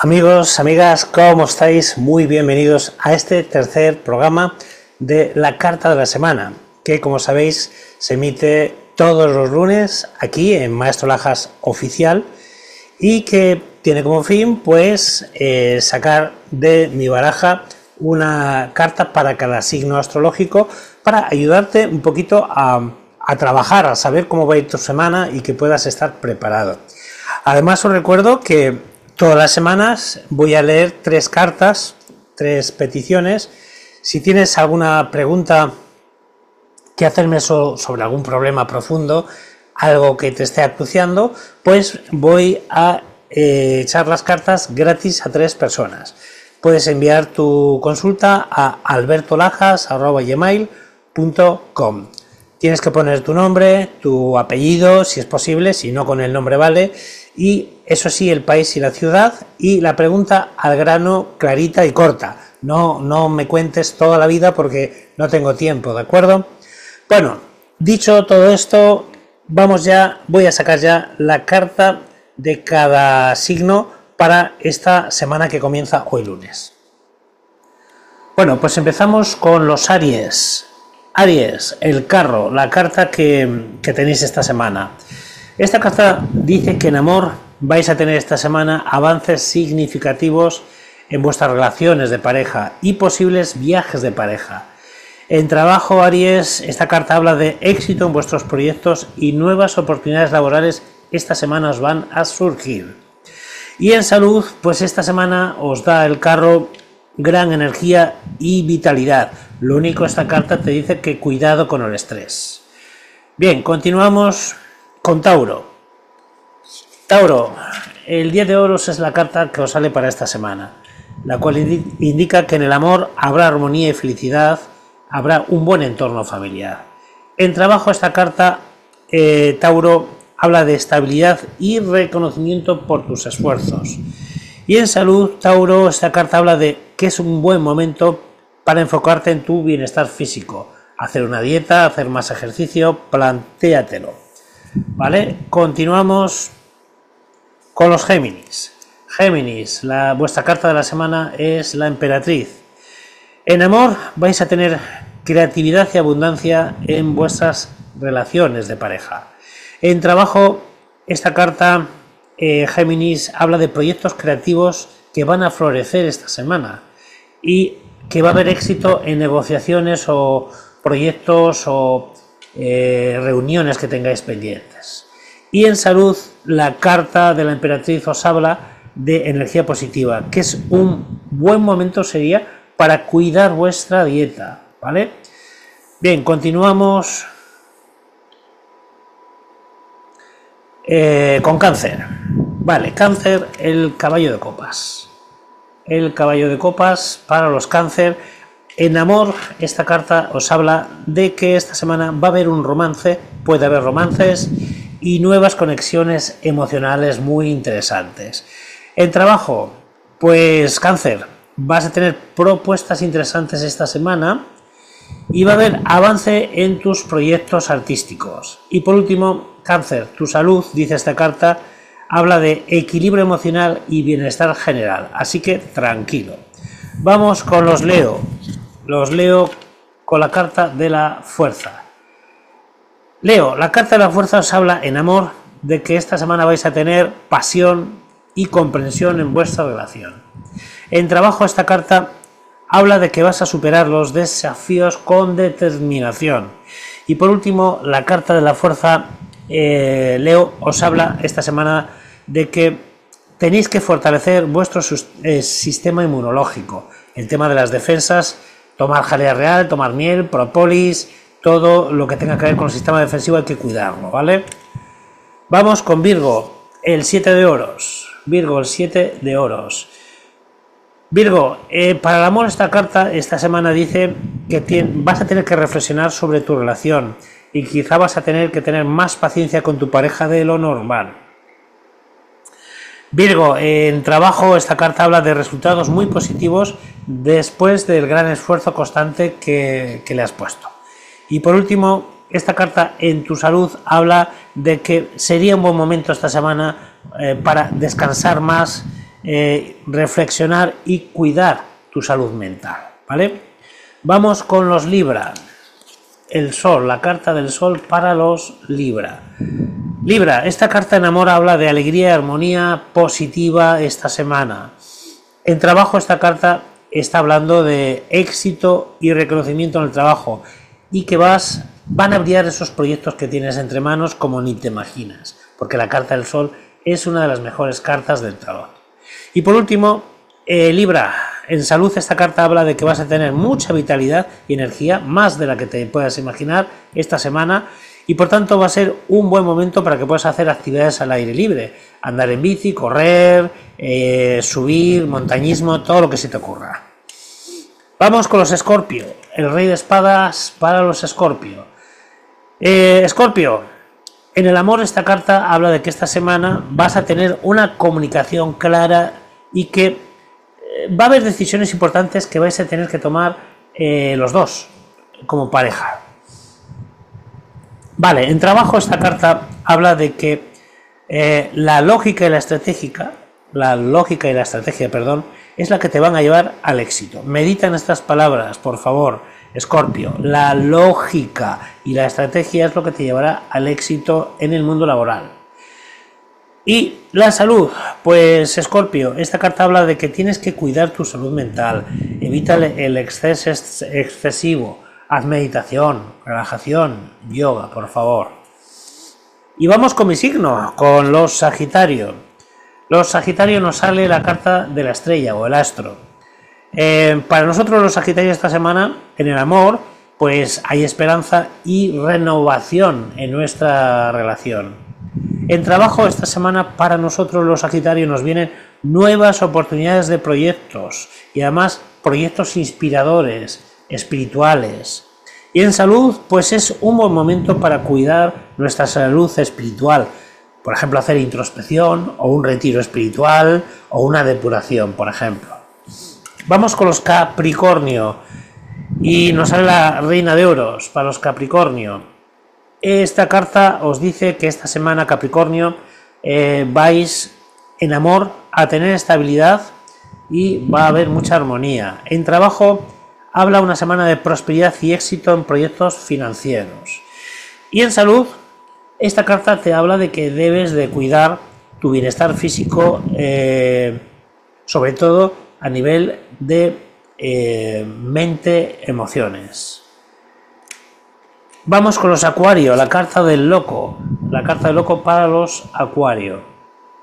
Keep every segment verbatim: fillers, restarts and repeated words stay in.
Amigos, amigas, ¿cómo estáis? Muy bienvenidos a este tercer programa de la Carta de la Semana, que como sabéis se emite todos los lunes aquí en Maestro Lajas Oficial y que tiene como fin pues eh, sacar de mi baraja una carta para cada signo astrológico para ayudarte un poquito a, a trabajar, a saber cómo va a ir tu semana y que puedas estar preparado. Además os recuerdo que todas las semanas voy a leer tres cartas, tres peticiones. Si tienes alguna pregunta que hacerme so- sobre algún problema profundo, algo que te esté acuciando, pues voy a eh, echar las cartas gratis a tres personas. Puedes enviar tu consulta a albertolajas arroba gmail punto com. Tienes que poner tu nombre, tu apellido, si es posible, si no con el nombre vale, y eso sí, el país y la ciudad, y la pregunta al grano, clarita y corta. No, no me cuentes toda la vida porque no tengo tiempo, ¿de acuerdo? Bueno, dicho todo esto, vamos ya, voy a sacar ya la carta de cada signo para esta semana que comienza hoy lunes. Bueno, pues empezamos con los Aries. Aries, el carro, la carta que, que tenéis esta semana. Esta carta dice que en amor vais a tener esta semana avances significativos en vuestras relaciones de pareja y posibles viajes de pareja. En trabajo, Aries, esta carta habla de éxito en vuestros proyectos y nuevas oportunidades laborales esta semana os van a surgir. Y en salud, pues esta semana os da el carro gran energía y vitalidad. Lo único, esta carta te dice que cuidado con el estrés. Bien, continuamos con Tauro. Tauro, el diez de oros es la carta que os sale para esta semana, la cual indica que en el amor habrá armonía y felicidad, habrá un buen entorno familiar. En trabajo, esta carta, eh, Tauro, habla de estabilidad y reconocimiento por tus esfuerzos. Y en salud, Tauro, esta carta habla de que es un buen momento para enfocarte en tu bienestar físico, hacer una dieta, hacer más ejercicio, plantéatelo. ¿Vale? Continuamos con los Géminis. Géminis, la, vuestra carta de la semana es la Emperatriz. En amor vais a tener creatividad y abundancia en vuestras relaciones de pareja. En trabajo, esta carta, eh, Géminis, habla de proyectos creativos que van a florecer esta semana y que va a haber éxito en negociaciones o proyectos o eh, reuniones que tengáis pendientes. Y en salud, la carta de la Emperatriz os habla de energía positiva, que es un buen momento sería para cuidar vuestra dieta, ¿vale? Bien, continuamos eh, con Cáncer. Vale, Cáncer, el caballo de copas. El caballo de copas para los Cáncer. En amor, esta carta os habla de que esta semana va a haber un romance, puede haber romances y nuevas conexiones emocionales muy interesantes. En trabajo, pues Cáncer, vas a tener propuestas interesantes esta semana y va a haber avance en tus proyectos artísticos. Y por último, Cáncer, tu salud, dice esta carta, habla de equilibrio emocional y bienestar general, así que tranquilo. Vamos con los Leo. Los Leo con la carta de la fuerza. Leo, la carta de la fuerza os habla en amor de que esta semana vais a tener pasión y comprensión en vuestra relación. En trabajo, esta carta habla de que vas a superar los desafíos con determinación. Y por último, la carta de la fuerza, eh, Leo, os habla esta semana de que tenéis que fortalecer vuestro eh, sistema inmunológico. El tema de las defensas, tomar jalea real, tomar miel, propolis, todo lo que tenga que ver con el sistema defensivo hay que cuidarlo, ¿vale? Vamos con Virgo, el siete de oros. Virgo, el siete de oros. Virgo, eh, para el amor, esta carta esta semana dice que tiene, vas a tener que reflexionar sobre tu relación y quizá vas a tener que tener más paciencia con tu pareja de lo normal. Virgo, en trabajo, esta carta habla de resultados muy positivos después del gran esfuerzo constante que, que le has puesto. Y por último, esta carta en tu salud habla de que sería un buen momento esta semana eh, para descansar más, eh, reflexionar y cuidar tu salud mental, ¿vale? Vamos con los Libra. El Sol, la carta del Sol para los Libra. Libra, esta carta en amor habla de alegría y armonía positiva esta semana. En trabajo, esta carta está hablando de éxito y reconocimiento en el trabajo y que vas, van a brillar esos proyectos que tienes entre manos como ni te imaginas, porque la carta del Sol es una de las mejores cartas del tarot. Y por último, eh, Libra, en salud esta carta habla de que vas a tener mucha vitalidad y energía, más de la que te puedas imaginar esta semana, y por tanto va a ser un buen momento para que puedas hacer actividades al aire libre, andar en bici, correr, eh, subir, montañismo, todo lo que se te ocurra. Vamos con los Escorpio, el rey de espadas para los Escorpio. Eh, Escorpio, en el amor esta carta habla de que esta semana vas a tener una comunicación clara y que eh, va a haber decisiones importantes que vais a tener que tomar eh, los dos como pareja. Vale, en trabajo esta carta habla de que eh, la lógica y la estratégica, la lógica y la estrategia, perdón, es la que te van a llevar al éxito. Medita en estas palabras, por favor, Escorpio. La lógica y la estrategia es lo que te llevará al éxito en el mundo laboral. Y la salud, pues Escorpio, esta carta habla de que tienes que cuidar tu salud mental, evita el exceso excesivo, haz meditación, relajación, yoga, por favor. Y vamos con mi signo, con los Sagitario. Los Sagitario nos sale la carta de la estrella o el astro. Eh, para nosotros los Sagitarios esta semana, en el amor, pues hay esperanza y renovación en nuestra relación. En trabajo esta semana para nosotros los Sagitarios nos vienen nuevas oportunidades de proyectos y además proyectos inspiradores, espirituales. Y en salud pues es un buen momento para cuidar nuestra salud espiritual, por ejemplo hacer introspección o un retiro espiritual o una depuración, por ejemplo. Vamos con los Capricornio y nos sale la reina de oros para los Capricornio. Esta carta os dice que esta semana Capricornio eh, vais en amor a tener estabilidad y va a haber mucha armonía. En trabajo habla una semana de prosperidad y éxito en proyectos financieros. Y en salud, esta carta te habla de que debes de cuidar tu bienestar físico, eh, sobre todo a nivel de eh, mente, emociones. Vamos con los Acuario, la carta del loco, la carta del loco para los Acuario.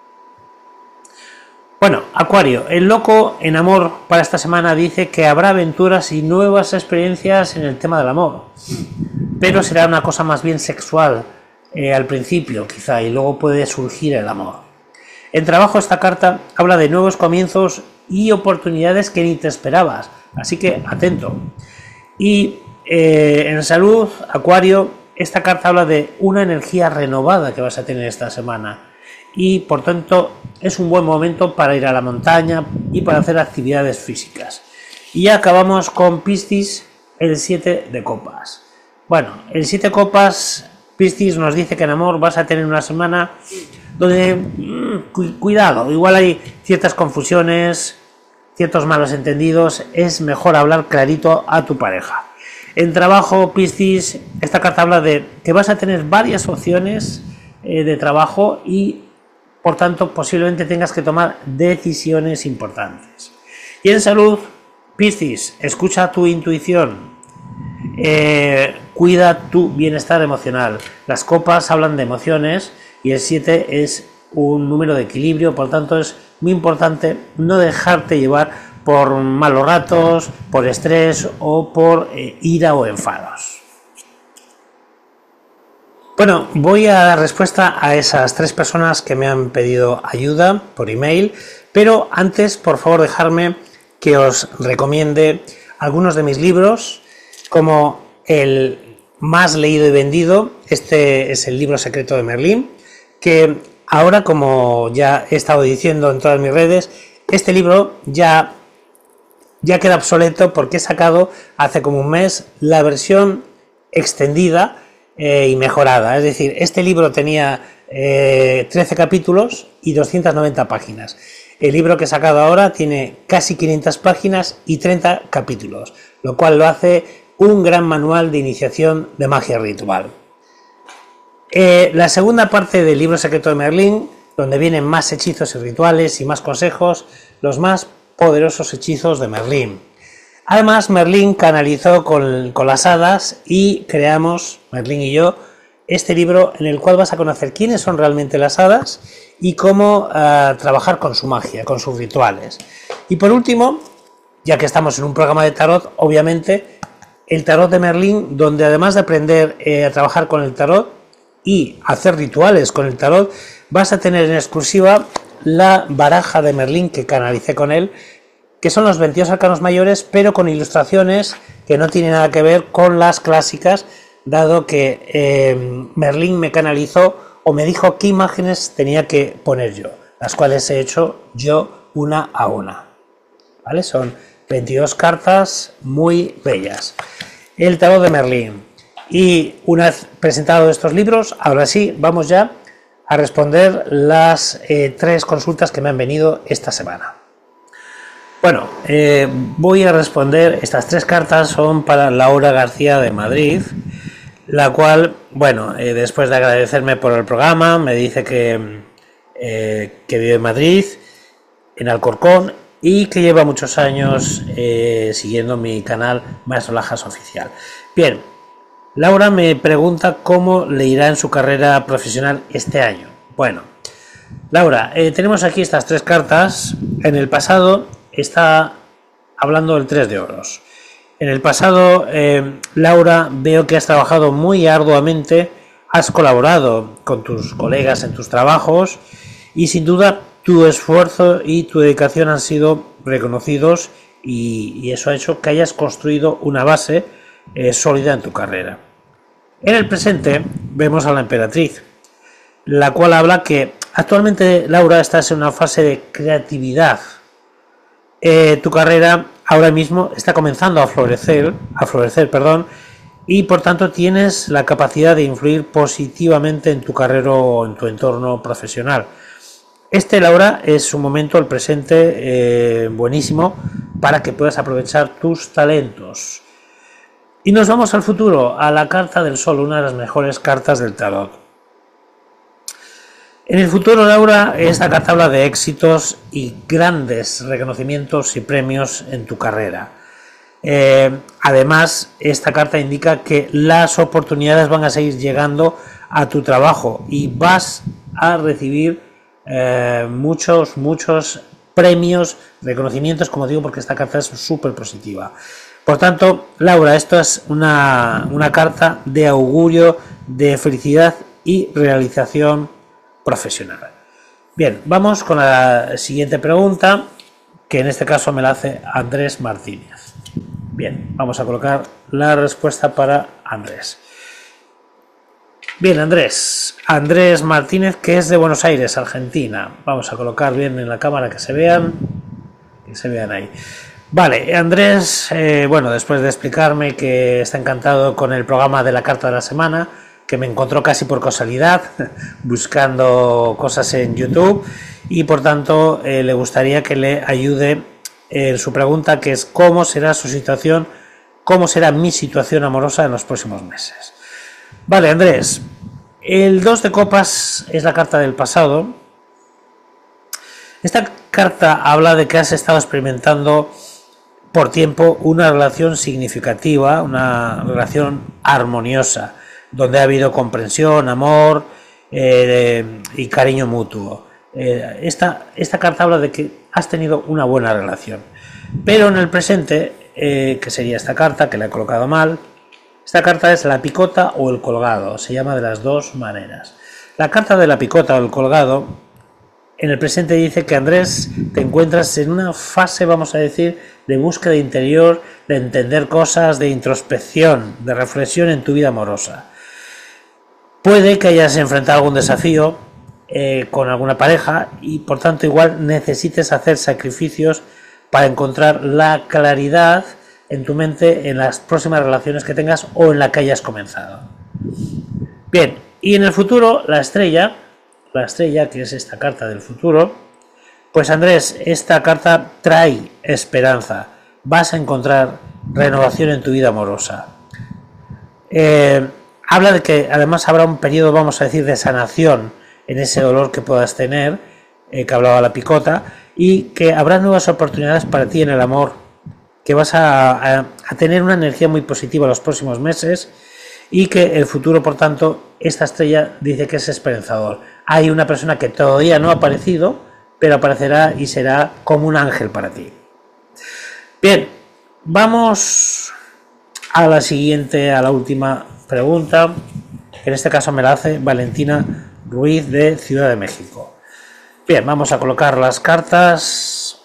Bueno, Acuario, el loco en amor para esta semana dice que habrá aventuras y nuevas experiencias en el tema del amor, pero será una cosa más bien sexual eh, al principio quizá y luego puede surgir el amor. En trabajo esta carta habla de nuevos comienzos y oportunidades que ni te esperabas, así que atento. Y eh, en salud, Acuario, esta carta habla de una energía renovada que vas a tener esta semana. Y por tanto es un buen momento para ir a la montaña y para hacer actividades físicas. Y ya acabamos con Piscis, el siete de copas. Bueno, el siete de copas, Piscis nos dice que en amor vas a tener una semana donde, mmm, cu cuidado, igual hay ciertas confusiones, ciertos malos entendidos, es mejor hablar clarito a tu pareja. En trabajo, Piscis, esta carta habla de que vas a tener varias opciones eh, de trabajo y por tanto, posiblemente tengas que tomar decisiones importantes. Y en salud, Piscis, escucha tu intuición, eh, cuida tu bienestar emocional. Las copas hablan de emociones y el siete es un número de equilibrio, por tanto es muy importante no dejarte llevar por malos ratos, por estrés o por eh, ira o enfados. Bueno, voy a dar respuesta a esas tres personas que me han pedido ayuda por email, pero antes, por favor, dejarme que os recomiende algunos de mis libros, como el más leído y vendido. Este es el libro secreto de Merlín, que ahora, como ya he estado diciendo en todas mis redes, este libro ya, ya queda obsoleto porque he sacado hace como un mes la versión extendida Eh, y mejorada. Es decir, este libro tenía eh, trece capítulos y doscientas noventa páginas. El libro que he sacado ahora tiene casi quinientas páginas y treinta capítulos, lo cual lo hace un gran manual de iniciación de magia ritual. Eh, la segunda parte del libro secreto de Merlín, donde vienen más hechizos y rituales y más consejos, los más poderosos hechizos de Merlín. Además, Merlín canalizó con, con las hadas y creamos, Merlín y yo, este libro en el cual vas a conocer quiénes son realmente las hadas y cómo uh, trabajar con su magia, con sus rituales. Y por último, ya que estamos en un programa de tarot, obviamente, el tarot de Merlín, donde además de aprender eh, a trabajar con el tarot y hacer rituales con el tarot, vas a tener en exclusiva la baraja de Merlín que canalicé con él, que son los veintidós arcanos mayores, pero con ilustraciones que no tienen nada que ver con las clásicas, dado que eh, Merlín me canalizó o me dijo qué imágenes tenía que poner yo, las cuales he hecho yo una a una. ¿Vale? Son veintidós cartas muy bellas. El tarot de Merlín. Y una vez presentado estos libros, ahora sí, vamos ya a responder las eh, tres consultas que me han venido esta semana. Bueno, eh, voy a responder, estas tres cartas son para Laura García de Madrid, la cual, bueno, eh, después de agradecerme por el programa, me dice que, eh, que vive en Madrid, en Alcorcón, y que lleva muchos años eh, siguiendo mi canal Maestro Lajas Oficial. Bien, Laura me pregunta cómo le irá en su carrera profesional este año. Bueno, Laura, eh, tenemos aquí estas tres cartas. En el pasado está hablando del tres de oros. En el pasado, eh, Laura, veo que has trabajado muy arduamente, has colaborado con tus colegas en tus trabajos y sin duda tu esfuerzo y tu dedicación han sido reconocidos y, y eso ha hecho que hayas construido una base eh, sólida en tu carrera. En el presente vemos a la emperatriz, la cual habla que actualmente, Laura, estás en una fase de creatividad. Eh, tu carrera ahora mismo está comenzando a florecer, a florecer, perdón, y por tanto tienes la capacidad de influir positivamente en tu carrera o en tu entorno profesional. Este, Laura, es un momento, el presente, eh, buenísimo para que puedas aprovechar tus talentos. Y nos vamos al futuro, a la carta del sol, una de las mejores cartas del tarot. En el futuro, Laura, esta carta habla de éxitos y grandes reconocimientos y premios en tu carrera. Eh, además, esta carta indica que las oportunidades van a seguir llegando a tu trabajo y vas a recibir eh, muchos, muchos premios, reconocimientos, como digo, porque esta carta es súper positiva. Por tanto, Laura, esto es una, una carta de augurio, de felicidad y realización profesional. Bien, vamos con la siguiente pregunta, que en este caso me la hace Andrés Martínez. Bien, vamos a colocar la respuesta para Andrés. Bien, Andrés. Andrés Martínez, que es de Buenos Aires, Argentina. Vamos a colocar bien en la cámara que se vean, que se vean ahí. Vale, Andrés, eh, bueno, después de explicarme que está encantado con el programa de la carta de la semana, que me encontró casi por casualidad buscando cosas en YouTube y por tanto eh, le gustaría que le ayude en su pregunta, que es cómo será su situación, cómo será mi situación amorosa en los próximos meses. Vale, Andrés, el dos de copas es la carta del pasado. Esta carta habla de que has estado experimentando por tiempo una relación significativa, una relación armoniosa, donde ha habido comprensión, amor eh, y cariño mutuo. Eh, esta, esta carta habla de que has tenido una buena relación. Pero en el presente, eh, que sería esta carta, que la he colocado mal, esta carta es la picota o el colgado, se llama de las dos maneras. La carta de la picota o el colgado, en el presente dice que, Andrés, te encuentras en una fase, vamos a decir, de búsqueda interior, de entender cosas, de introspección, de reflexión en tu vida amorosa. Puede que hayas enfrentado algún desafío eh, con alguna pareja y por tanto igual necesites hacer sacrificios para encontrar la claridad en tu mente en las próximas relaciones que tengas o en la que hayas comenzado. Bien, y en el futuro la estrella, la estrella que es esta carta del futuro, Pues Andrés, esta carta trae esperanza. Vas a encontrar renovación en tu vida amorosa. Eh, habla de que además habrá un periodo, vamos a decir, de sanación en ese dolor que puedas tener, eh, que hablaba la picota, y que habrá nuevas oportunidades para ti en el amor, que vas a, a, a tener una energía muy positiva los próximos meses y que el futuro, por tanto, esta estrella dice que es esperanzador. Hay una persona que todavía no ha aparecido, pero aparecerá y será como un ángel para ti. Bien, vamos a la siguiente, a la última pregunta. En este caso me la hace Valentina Ruiz de Ciudad de México. Bien, vamos a colocar las cartas.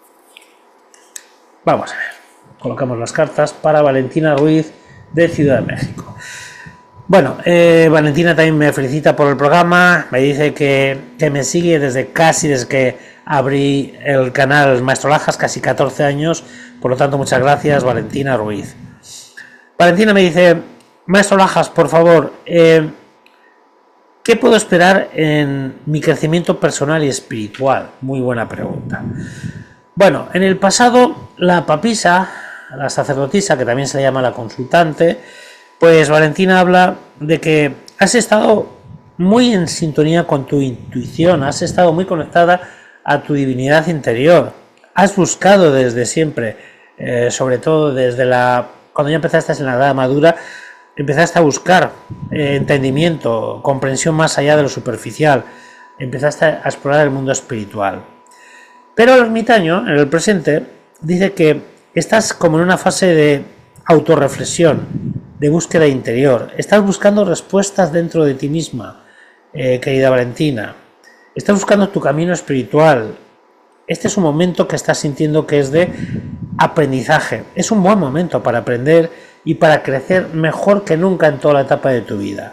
Vamos a ver. Colocamos las cartas para Valentina Ruiz de Ciudad de México. Bueno, eh, Valentina también me felicita por el programa. Me dice que, que me sigue desde casi desde que abrí el canal Maestro Lajas, casi catorce años. Por lo tanto, muchas gracias, Valentina Ruiz. Valentina me dice: Maestro Lajas, por favor, eh, ¿qué puedo esperar en mi crecimiento personal y espiritual? Muy buena pregunta. Bueno, en el pasado, la papisa, la sacerdotisa, que también se llama la consultante, pues Valentina habla de que has estado muy en sintonía con tu intuición, has estado muy conectada a tu divinidad interior, has buscado desde siempre, eh, sobre todo desde la cuando ya empezaste en la edad madura, empezaste a buscar eh, entendimiento, comprensión más allá de lo superficial, empezaste a explorar el mundo espiritual. Pero el ermitaño, en el presente, dice que estás como en una fase de autorreflexión, de búsqueda interior. Estás buscando respuestas dentro de ti misma, eh, querida Valentina. Estás buscando tu camino espiritual. Este es un momento que estás sintiendo que es de aprendizaje. Es un buen momento para aprender y para crecer mejor que nunca en toda la etapa de tu vida.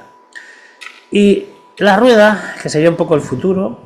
Y la rueda, que sería un poco el futuro,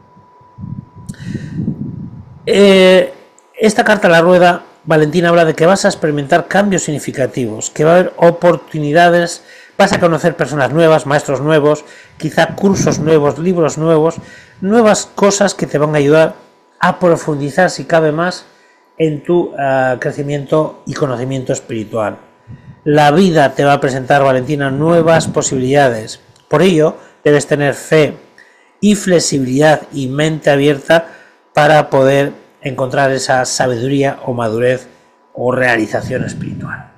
eh, esta carta a la rueda, Valentina habla de que vas a experimentar cambios significativos, que va a haber oportunidades, vas a conocer personas nuevas, maestros nuevos, quizá cursos nuevos, libros nuevos, nuevas cosas que te van a ayudar a profundizar, si cabe más, en tu uh, crecimiento y conocimiento espiritual. La vida te va a presentar, Valentina, nuevas posibilidades. Por ello, debes tener fe y flexibilidad y mente abierta para poder encontrar esa sabiduría o madurez o realización espiritual.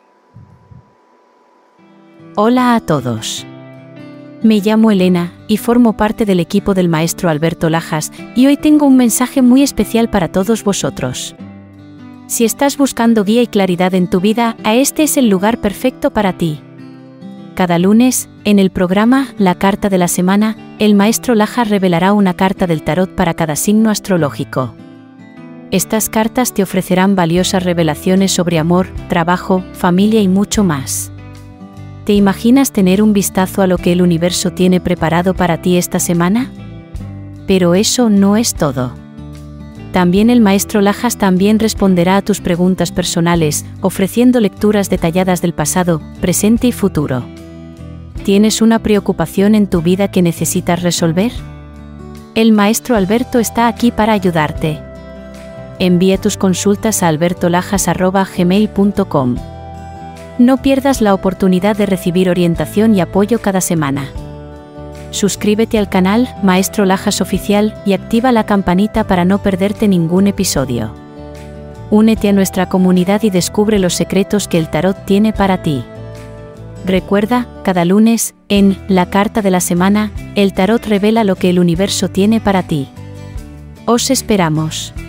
Hola a todos. Me llamo Elena y formo parte del equipo del maestro Alberto Lajas y hoy tengo un mensaje muy especial para todos vosotros. Si estás buscando guía y claridad en tu vida, a este es el lugar perfecto para ti. Cada lunes, en el programa La Carta de la Semana, el maestro Lajas revelará una carta del tarot para cada signo astrológico. Estas cartas te ofrecerán valiosas revelaciones sobre amor, trabajo, familia y mucho más. ¿Te imaginas tener un vistazo a lo que el universo tiene preparado para ti esta semana? Pero eso no es todo. También el maestro Lajas también responderá a tus preguntas personales, ofreciendo lecturas detalladas del pasado, presente y futuro. ¿Tienes una preocupación en tu vida que necesitas resolver? El maestro Alberto está aquí para ayudarte. Envía tus consultas a albertolajas arroba gmail punto com. No pierdas la oportunidad de recibir orientación y apoyo cada semana. Suscríbete al canal Maestro Lajas Oficial y activa la campanita para no perderte ningún episodio. Únete a nuestra comunidad y descubre los secretos que el tarot tiene para ti. Recuerda, cada lunes, en La Carta de la Semana, el tarot revela lo que el universo tiene para ti. Os esperamos.